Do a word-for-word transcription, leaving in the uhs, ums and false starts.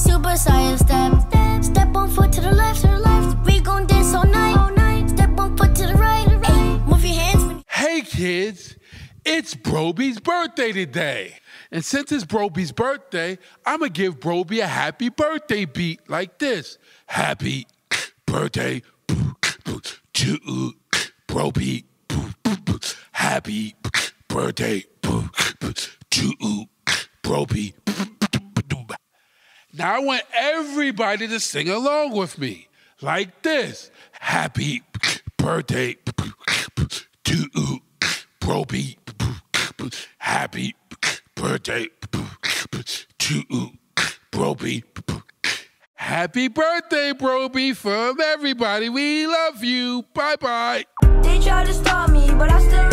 Super science step. Step one foot to the left, to the left. We gon' dance all night, all night. Step one foot to the right, hey, move your hands. When hey kids, it's Brobee's birthday today. And since it's Brobee's birthday, I'ma give Brobee a happy birthday beat like this. Happy birthday to Brobee. Happy birthday to Brobee. Now I want everybody to sing along with me like this. Happy birthday to Brobee. Happy birthday to Brobee. Happy birthday, Brobee, from everybody. We love you. Bye-bye. they try to stop me, but I still